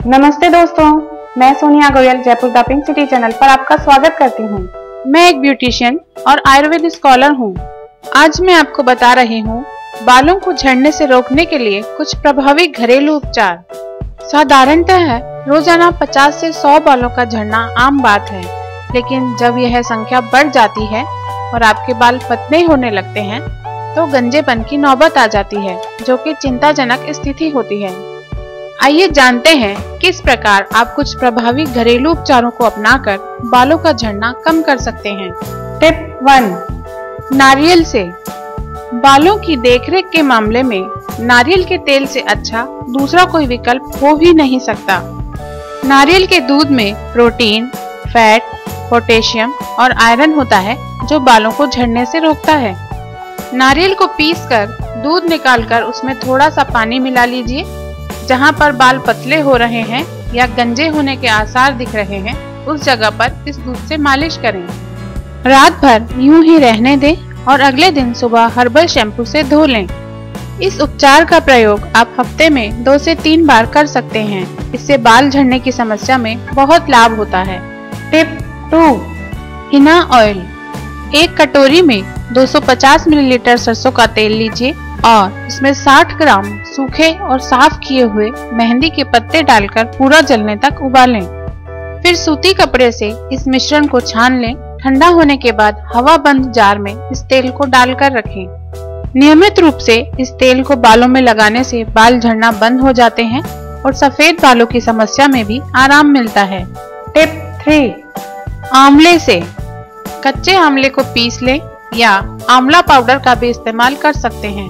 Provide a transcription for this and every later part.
नमस्ते दोस्तों, मैं Sonia Goyal Jaipur the pink city channel पर आपका स्वागत करती हूँ। मैं एक ब्यूटिशियन और आयुर्वेद स्कॉलर हूँ। आज मैं आपको बता रही हूँ बालों को झड़ने से रोकने के लिए कुछ प्रभावी घरेलू उपचार। साधारणतः रोजाना 50 से 100 बालों का झड़ना आम बात है, लेकिन जब यह संख्या बढ़ जाती है और आपके बाल पतले होने लगते हैं तो गंजेपन की नौबत आ जाती है, जो कि चिंताजनक स्थिति होती है। आइए जानते हैं किस प्रकार आप कुछ प्रभावी घरेलू उपचारों को अपनाकर बालों का झड़ना कम कर सकते हैं। टिप 1, नारियल से। बालों की देखरेख के मामले में नारियल के तेल से अच्छा दूसरा कोई विकल्प हो ही नहीं सकता। नारियल के दूध में प्रोटीन, फैट, पोटेशियम और आयरन होता है, जो बालों को झड़ने से रोकता है। नारियल को पीसकर दूध निकालकर उसमें थोड़ा सा पानी मिला लीजिए। जहां पर बाल पतले हो रहे हैं या गंजे होने के आसार दिख रहे हैं, उस जगह पर इस दूध से मालिश करें। रात भर यूं ही रहने दें और अगले दिन सुबह हर्बल शैम्पू से धो लें। इस उपचार का प्रयोग आप हफ्ते में 2 से 3 बार कर सकते हैं। इससे बाल झड़ने की समस्या में बहुत लाभ होता है। टिप 2, हिना ऑयल। एक कटोरी में 250 मिलीलीटर सरसों का तेल लीजिए और इसमें 60 ग्राम सूखे और साफ किए हुए मेहंदी के पत्ते डालकर पूरा जलने तक उबालें। फिर सूती कपड़े से इस मिश्रण को छान लें। ठंडा होने के बाद हवा बंद जार में इस तेल को डालकर रखें। नियमित रूप से इस तेल को बालों में लगाने से बाल झड़ना बंद हो जाते हैं और सफेद बालों की समस्या में भी आराम मिलता है। टिप 3, आंवले से। कच्चे आंवले को पीस लें या आंवला पाउडर का भी इस्तेमाल कर सकते हैं।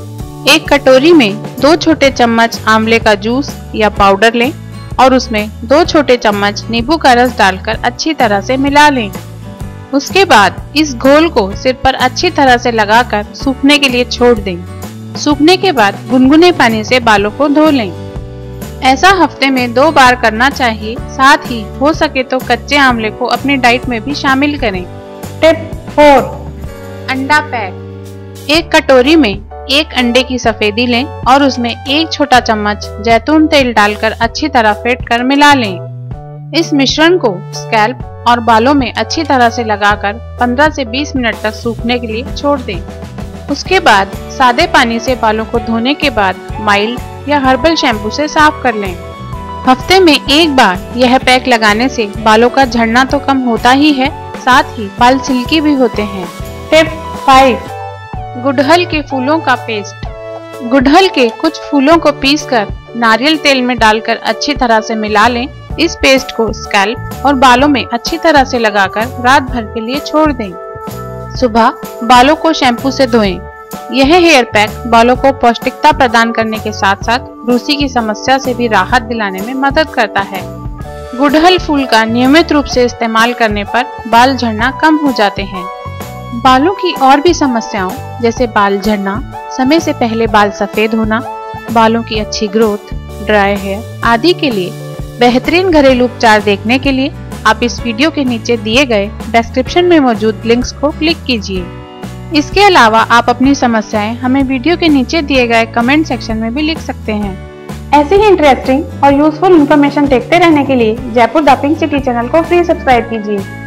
एक कटोरी में 2 छोटे चम्मच आंवले का जूस या पाउडर लें और उसमें 2 छोटे चम्मच नींबू का रस डालकर अच्छी तरह से मिला लें। उसके बाद इस घोल को सिर पर अच्छी तरह से लगाकर सूखने के लिए छोड़ दें। सूखने के बाद गुनगुने पानी से बालों को धो लें। ऐसा हफ्ते में 2 बार करना चाहिए। साथ ही हो सके तो कच्चे आंवले को अपनी डाइट में भी शामिल करें। टिप 4, अंडा पैक। एक कटोरी में 1 अंडे की सफेदी लें और उसमें 1 छोटा चम्मच जैतून तेल डालकर अच्छी तरह फेंट कर मिला लें। इस मिश्रण को स्कैल्प और बालों में अच्छी तरह से लगाकर 15 से 20 मिनट तक सूखने के लिए छोड़ दें। उसके बाद सादे पानी से बालों को धोने के बाद माइल्ड या हर्बल शैम्पू से साफ कर लें। हफ्ते में 1 बार यह पैक लगाने से बालों का झड़ना तो कम होता ही है, साथ ही बाल सिल्की भी होते हैं। टिप 5, गुड़हल के फूलों का पेस्ट। गुड़हल के कुछ फूलों को पीसकर नारियल तेल में डालकर अच्छी तरह से मिला लें। इस पेस्ट को स्कैल्प और बालों में अच्छी तरह से लगाकर रात भर के लिए छोड़ दें। सुबह बालों को शैम्पू से धोएं। यह हेयर पैक बालों को पौष्टिकता प्रदान करने के साथ साथ रूसी की समस्या से भी राहत दिलाने में मदद करता है। गुड़हल फूल का नियमित रूप से इस्तेमाल करने पर बाल झड़ना कम हो जाते हैं। बालों की और भी समस्याओं जैसे बाल झड़ना, समय से पहले बाल सफेद होना, बालों की अच्छी ग्रोथ, ड्राई हेयर आदि के लिए बेहतरीन घरेलू उपचार देखने के लिए आप इस वीडियो के नीचे दिए गए डिस्क्रिप्शन में मौजूद लिंक्स को क्लिक कीजिए। इसके अलावा आप अपनी समस्याएं हमें वीडियो के नीचे दिए गए कमेंट सेक्शन में भी लिख सकते हैं। ऐसे ही इंटरेस्टिंग और यूजफुल इन्फॉर्मेशन देखते रहने के लिए Jaipur the pink city channel को फ्री सब्सक्राइब कीजिए।